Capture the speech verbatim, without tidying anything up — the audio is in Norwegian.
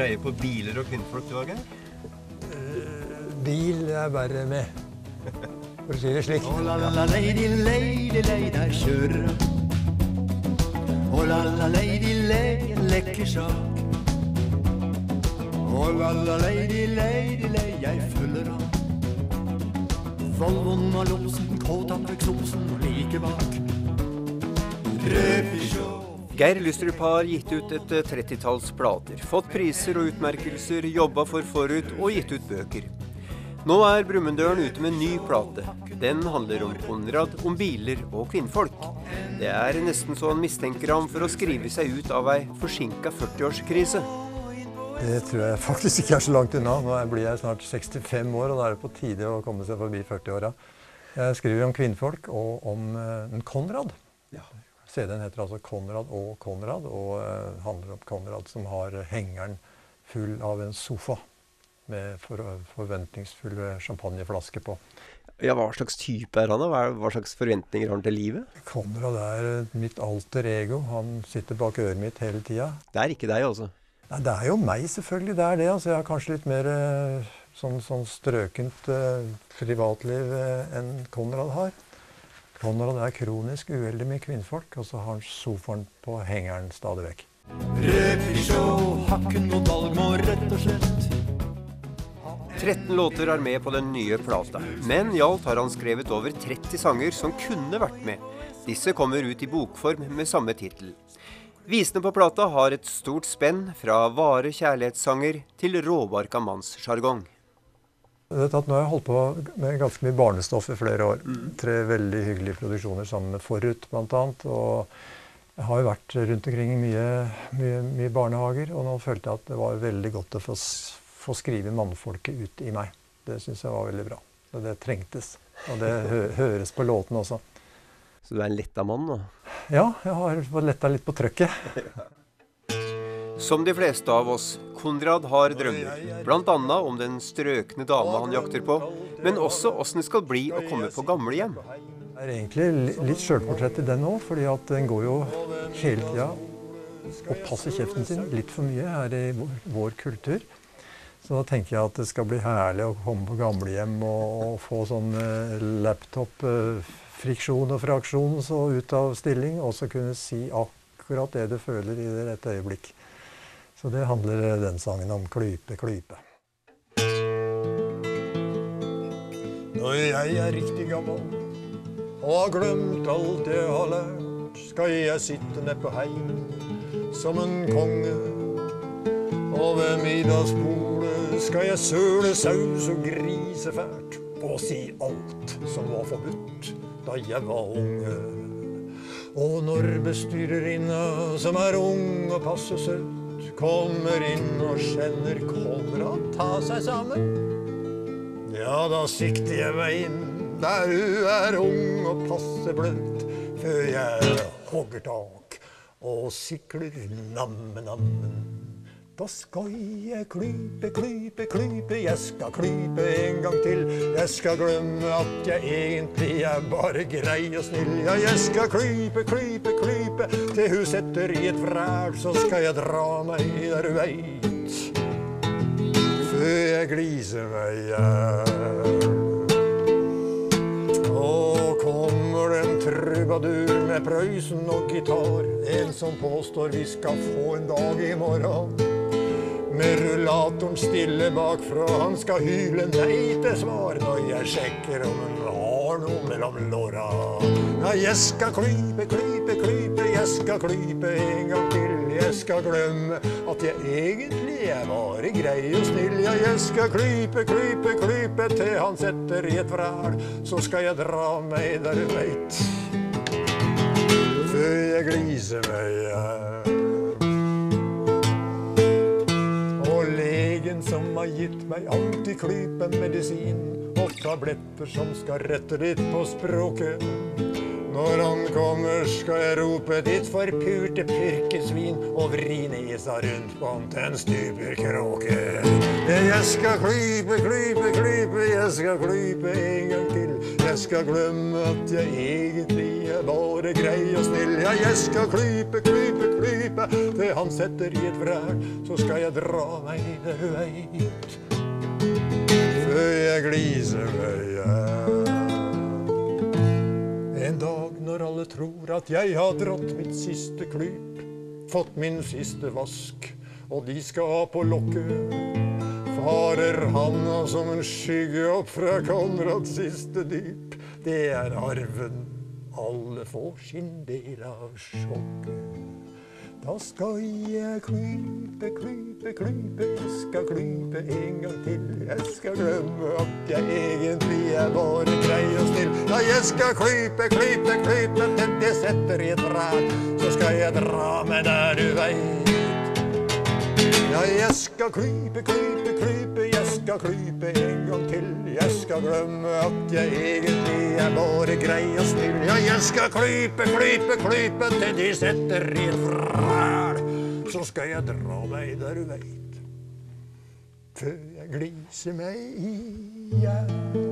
greie på biler og kvinnfolk, du, Geir? Uh, bil er bare med, for å si det slik. Å la la lady, lady, lady, der kjører Å la la lady, lady, en lekker sak Å la la lady, lady, lady, jeg følger av Volvoen og låsen, K-tappeksosen og like bak Røpisjå Geir Lystrup har gitt ut et trettitalls plater, fått priser og utmerkelser, jobbet for forut og gitt ut bøker. Nå er Brumunddølen ute med en ny plate. Den handler om Konrad, om biler og kvinnfolk. Det er nesten så han mistenker ham for å skrive seg ut av ei forsinket førtiårskrise. Det tror jeg faktisk ikke er så langt unna. Nå blir jeg snart sekstifem år, og da er det på tide å komme seg forbi førti-åra. Jeg skriver om kvinnfolk og om en Konrad. Ja. C D-en heter altså Konrad og Konrad, og uh, handler om Konrad som har hengeren full av en sofa med for, forventningsfulle champagneflasker på. Ja, hva slags type er han da? Hva, hva slags forventninger har han til livet? Konrad er mitt alter ego. Han sitter bak øret mitt hele tida. Det er ikke deg, altså? Nei, det er jo meg, selvfølgelig. Det er det. Altså, jeg har kanskje litt mer uh, sånn, sånn strøkent uh, privatliv uh, enn Konrad har. Konrad er kronisk uheldig med kvinnfolk, og så har han sofaen på hengeren stadig vekk. Røpisjå, hakken og dalgmål, rett og slett. tretten låter er med på den nye plata, men i alt har han skrevet over tretti sanger som kunne vært med. Disse kommer ut i bokform med samme titel. Visene på plata har et stort spenn fra vare kjærlighetssanger til råbarka mannsjargong. Nå har jeg holdt på med ganske mye barnestoff i flere år. Tre veldig hyggelige produksjoner sammen med Forut, blant annet. Og jeg har jo vært rundt omkring i mye, mye, mye barnehager, og nå følte jeg at det var veldig godt å få, få skrive mannfolket ut i meg. Det synes jeg var veldig bra. Og det trengtes. Og det hø høres på låten også. Så du er en letta mann nå? Ja, jeg har letta litt på trøkket. Som de fleste av oss, Konrad har drømmer, blant annet om den strøkne dama han jakter på, men også hvordan det skal bli å komme på gamlehjem. Det er egentlig litt selvportrett i den også, fordi at den går jo hele tida og passer kjeften sin litt for mye her i vår, vår kultur. Så da tenker jeg at det skal bli herlig å komme på gamlehjem og, og få sånn laptop-friksjon og fraksjon så ut av stilling, og så kunne si akkurat det du føler i det rette øyeblikk. Så det handler den sangen om klype, klype. Når jeg er riktig gammel og har glemt alt jeg har lært, skal jeg sitte ned på heim som en konge. Og ved middagsbordet skal jeg søle saus og grise fælt og si alt som var forbudt da jeg var unge. Og når bestyrerinna som er ung og passer søt, kommer inn og kjenner Konrad ta seg sammen. Ja, da sikter jeg meg inn der hun er ung og passer bløtt, før jeg hogger tak og sikler namme-nammen. Da skal jeg klype, klype, klype, jeg skal klype en gang til. Jeg skal glemme at jeg egentlig er bare grei og snill. Ja, jeg skal klype, klype, klype, til hun setter i et vræl, så skal jeg dra meg der hun veit, før jeg gliser meg ihjel. Og kommer det en trubadur med Prøysen og gitar, en som påstår vi skal få en dag i morgen. Med rullatoren stille bakfra, han skal hyle nei til svar når jeg sjekker om han har noe mellom låra. Ja, jeg skal klype, klype, klype, jeg skal klype en gang til. Jeg skal glemme at jeg egentlig er bare grei og snill. Ja, jeg skal klype, klype, klype, til han setter i et vræl, så skal jeg dra meg der du veit, før jeg gliser meg ihjel. Som har gitt meg antiklypemedisin og tabletter som skal rette litt på språket. Når han kommer skal jeg rope ditt forpurte pyrkesvin og vri nesa rundt på han til en stuperkråke. Jeg skal klype, klype, klype, jeg skal klype en gang til. Jeg skal glemme at jeg egentlig er bare grei og snill. Ja, jeg skal klype, klype, klype, klype til han setter i et vræl, så skal jeg dra meg der du veit, før jeg gliser meg hjem. En dag når alle tror at jeg har dratt mitt siste klyp, fått min siste vask, og de skal ha på lokket, farer handa som en skygge opp fra Konrads siste dyp. Det er arven, alle får sin del av sjokket. Da skal jeg klype, klype, klype, jeg skal klype en gang til. Jeg skal glemme at jeg egentlig er bare grei og snill. Ja, jeg skal klype, klype, klype, til jeg setter i et vræl, så skal jeg dra meg der du veit. Ja, jeg skal klype, klype, klype, jeg skal klype en gang til. Jeg skal glemme at jeg egentlig er bare grei og snill. Ja, jeg skal klype, klype, klype, til de setter i et vræl, så skal jeg dra meg der du veit, før jeg gliser meg igjen.